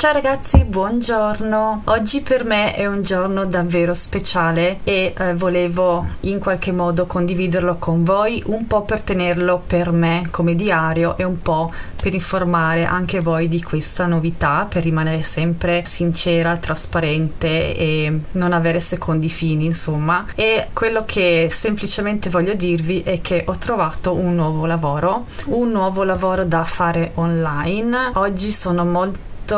Ciao ragazzi, buongiorno. Oggi per me è un giorno davvero speciale e volevo in qualche modo condividerlo con voi, un po' per tenerlo per me come diario e un po' per informare anche voi di questa novità, per rimanere sempre sincera, trasparente e non avere secondi fini, insomma. E quello che semplicemente voglio dirvi è che ho trovato un nuovo lavoro da fare online. Oggi sono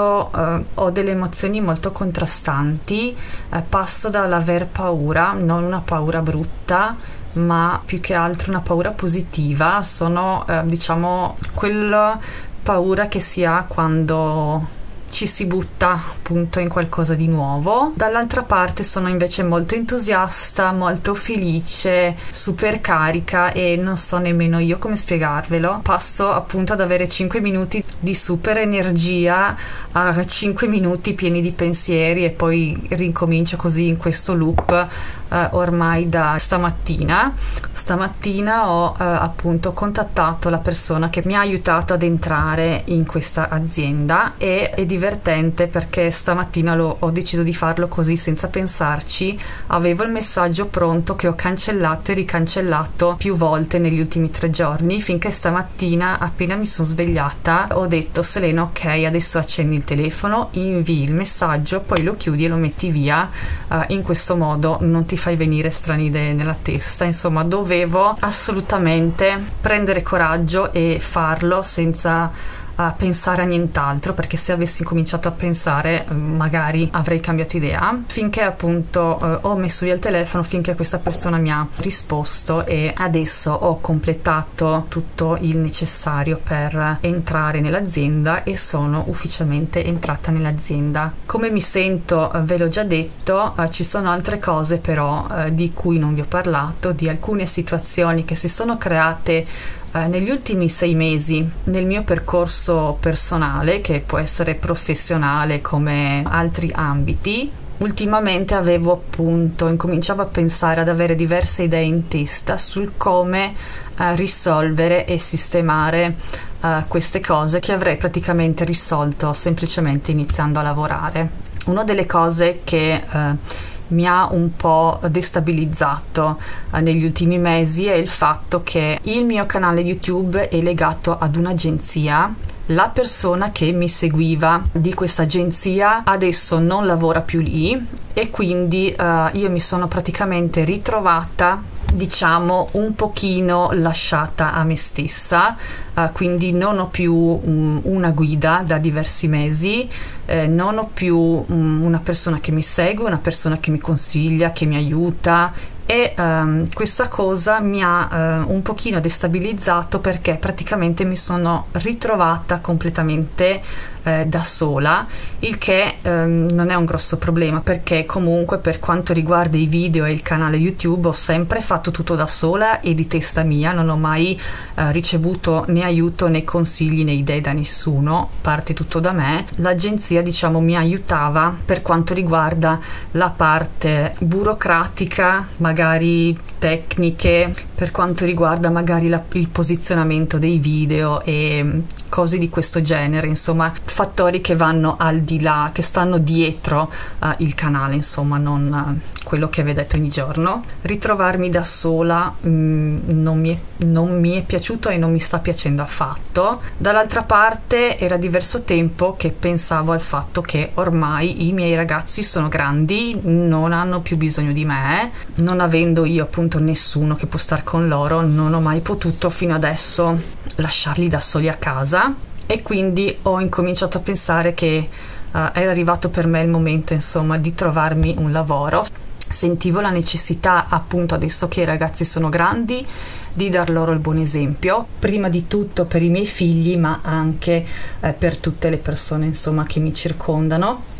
ho delle emozioni molto contrastanti, passo dall'aver paura, non una paura brutta, ma più che altro una paura positiva. Sono diciamo quella paura che si ha quando ci si butta appunto in qualcosa di nuovo. Dall'altra parte sono invece molto entusiasta, molto felice, super carica e non so nemmeno io come spiegarvelo. Passo appunto ad avere 5 minuti di super energia a 5 minuti pieni di pensieri e poi rincomincio così in questo loop ormai da stamattina. Stamattina ho appunto contattato la persona che mi ha aiutato ad entrare in questa azienda e è divertente perché stamattina ho deciso di farlo così senza pensarci. Avevo il messaggio pronto che ho cancellato e ricancellato più volte negli ultimi 3 giorni, finché stamattina appena mi sono svegliata ho detto: Selena, ok, adesso accendi il telefono, invii il messaggio, poi lo chiudi e lo metti via, in questo modo non ti fai venire strane idee nella testa. Insomma, dovevo assolutamente prendere coraggio e farlo senza pensare a nient'altro, perché se avessi cominciato a pensare magari avrei cambiato idea. Finché appunto ho messo via il telefono, finché questa persona mi ha risposto, e adesso ho completato tutto il necessario per entrare nell'azienda e sono ufficialmente entrata nell'azienda. Come mi sento ve l'ho già detto, ci sono altre cose però di cui non vi ho parlato, di alcune situazioni che si sono create negli ultimi 6 mesi nel mio percorso personale, che può essere professionale come altri ambiti. Ultimamente incominciavo a pensare, ad avere diverse idee in testa sul come risolvere e sistemare queste cose che avrei praticamente risolto semplicemente iniziando a lavorare. Una delle cose che mi ha un po' destabilizzato negli ultimi mesi è il fatto che il mio canale YouTube è legato ad un'agenzia. La persona che mi seguiva di questa agenzia adesso non lavora più lì e quindi io mi sono praticamente ritrovata, diciamo, un pochino lasciata a me stessa, quindi non ho più una guida da diversi mesi, non ho più una persona che mi segue, una persona che mi consiglia, che mi aiuta, e questa cosa mi ha un pochino destabilizzato, perché praticamente mi sono ritrovata completamente da sola, il che non è un grosso problema, perché comunque per quanto riguarda i video e il canale YouTube ho sempre fatto tutto da sola e di testa mia, non ho mai ricevuto né aiuto né consigli né idee da nessuno, parte tutto da me. L'agenzia, diciamo, mi aiutava per quanto riguarda la parte burocratica, magari tecniche, per quanto riguarda magari il posizionamento dei video e cose di questo genere, insomma fattori che vanno al di là, che stanno dietro il canale, insomma non quello che vedete ogni giorno. Ritrovarmi da sola non mi è piaciuto e non mi sta piacendo affatto. Dall'altra parte era diverso tempo che pensavo al fatto che ormai i miei ragazzi sono grandi, non hanno più bisogno di me, non avendo io appunto nessuno che può star con loro, non ho mai potuto fino adesso lasciarli da soli a casa, e quindi ho incominciato a pensare che era arrivato per me il momento, insomma, di trovarmi un lavoro. Sentivo la necessità, appunto adesso che i ragazzi sono grandi, di dar loro il buon esempio, prima di tutto per i miei figli, ma anche per tutte le persone, insomma, che mi circondano.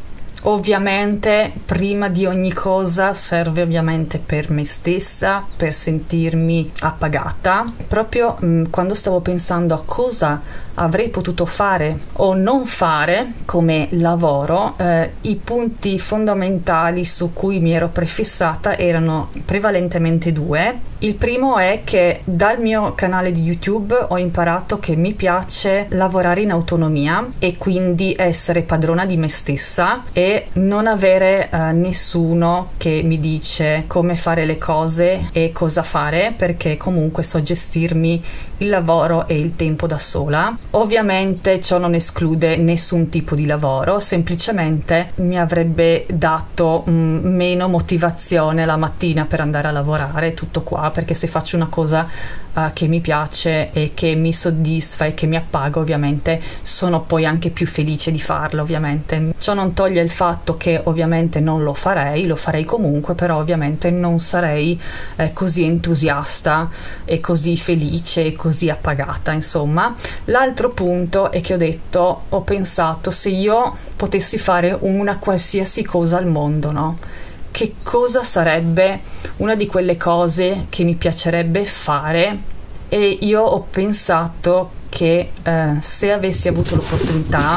Ovviamente prima di ogni cosa serve ovviamente per me stessa, per sentirmi appagata. Proprio quando stavo pensando a cosa avrei potuto fare o non fare come lavoro, i punti fondamentali su cui mi ero prefissata erano prevalentemente due. Il primo è che dal mio canale di YouTube ho imparato che mi piace lavorare in autonomia e quindi essere padrona di me stessa e non avere nessuno che mi dice come fare le cose e cosa fare, perché comunque so gestirmi il lavoro e il tempo da sola. Ovviamente ciò non esclude nessun tipo di lavoro, semplicemente mi avrebbe dato meno motivazione la mattina per andare a lavorare, tutto qua, perché se faccio una cosa che mi piace e che mi soddisfa e che mi appaga, ovviamente sono poi anche più felice di farlo. Ovviamente ciò non toglie il fatto che ovviamente non lo farei comunque, però ovviamente non sarei così entusiasta e così felice e così appagata. Insomma, l'altro punto è che ho pensato, se io potessi fare una qualsiasi cosa al mondo, no? Che cosa sarebbe una di quelle cose che mi piacerebbe fare? E io ho pensato che se avessi avuto l'opportunità,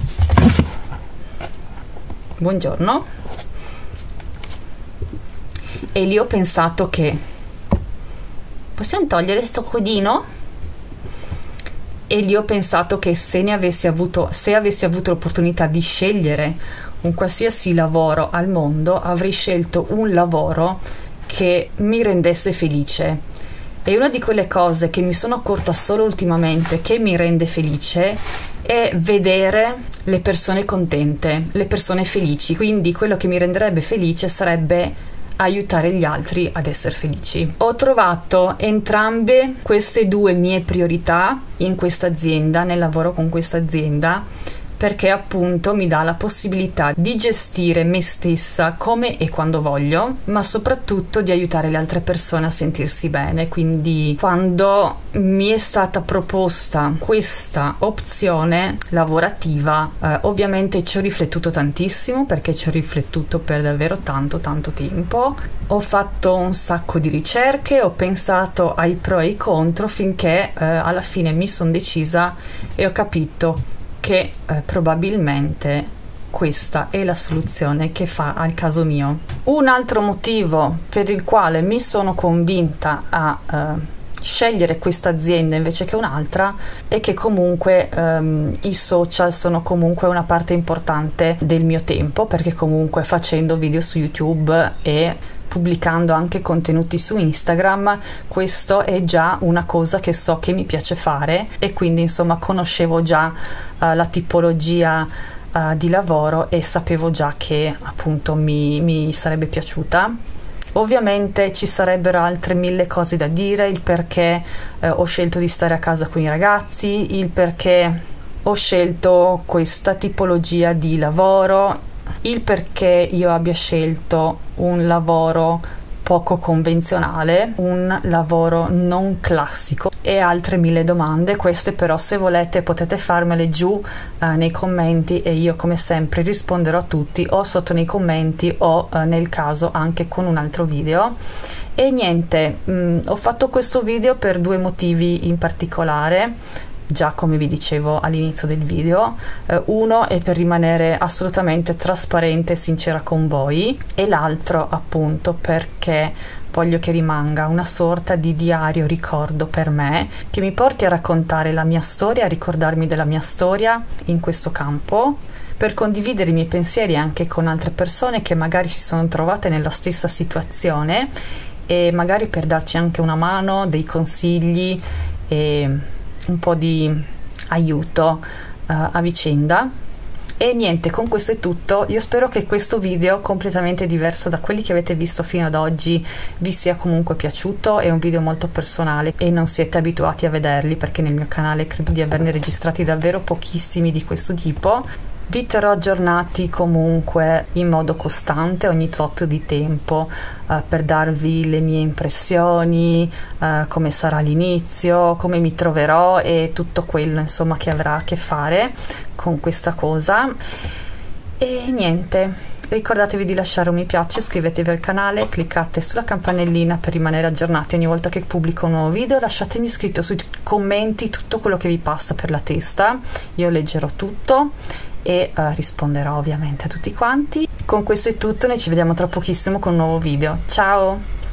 buongiorno, e lì ho pensato che possiamo togliere sto codino? E lì ho pensato che se avessi avuto l'opportunità di scegliere un qualsiasi lavoro al mondo, avrei scelto un lavoro che mi rendesse felice. E una di quelle cose che mi sono accorta solo ultimamente che mi rende felice è vedere le persone contente, le persone felici. Quindi quello che mi renderebbe felice sarebbe aiutare gli altri ad essere felici. Ho trovato entrambe queste due mie priorità in questa azienda, nel lavoro con questa azienda, perché appunto mi dà la possibilità di gestire me stessa come e quando voglio, ma soprattutto di aiutare le altre persone a sentirsi bene. Quindi quando mi è stata proposta questa opzione lavorativa, ovviamente ci ho riflettuto tantissimo, perché ci ho riflettuto per davvero tanto tempo. Ho fatto un sacco di ricerche, ho pensato ai pro e ai contro finché alla fine mi sono decisa e ho capito che probabilmente questa è la soluzione che fa al caso mio. Un altro motivo per il quale mi sono convinta a scegliere questa azienda invece che un'altra è che comunque i social sono comunque una parte importante del mio tempo, perché comunque facendo video su YouTube e pubblicando anche contenuti su Instagram, questo è già una cosa che so che mi piace fare, e quindi insomma conoscevo già la tipologia di lavoro e sapevo già che appunto mi sarebbe piaciuta. Ovviamente ci sarebbero altre 1000 cose da dire, il perché ho scelto di stare a casa con i ragazzi, il perché ho scelto questa tipologia di lavoro, il perché io abbia scelto un lavoro poco convenzionale, un lavoro non classico, e altre 1000 domande. Queste però, se volete, potete farmele giù nei commenti e io come sempre risponderò a tutti, o sotto nei commenti o nel caso anche con un altro video. E niente, ho fatto questo video per due motivi in particolare, già come vi dicevo all'inizio del video. Uno è per rimanere assolutamente trasparente e sincera con voi, e l'altro appunto perché voglio che rimanga una sorta di diario ricordo per me, che mi porti a raccontare la mia storia, a ricordarmi della mia storia in questo campo, per condividere i miei pensieri anche con altre persone che magari si sono trovate nella stessa situazione, e magari per darci anche una mano, dei consigli e un po' di aiuto a vicenda. E niente, con questo è tutto. Io spero che questo video, completamente diverso da quelli che avete visto fino ad oggi, vi sia comunque piaciuto. È un video molto personale e non siete abituati a vederli, perché nel mio canale credo di averne registrati davvero pochissimi di questo tipo. Vi terrò aggiornati comunque in modo costante ogni tot di tempo, per darvi le mie impressioni, come sarà l'inizio, come mi troverò e tutto quello insomma che avrà a che fare con questa cosa. E niente, ricordatevi di lasciare un mi piace, iscrivetevi al canale, cliccate sulla campanellina per rimanere aggiornati ogni volta che pubblico un nuovo video, lasciatemi scritto sui commenti tutto quello che vi passa per la testa, io leggerò tutto e risponderò ovviamente a tutti quanti. Con questo è tutto, noi ci vediamo tra pochissimo con un nuovo video. Ciao!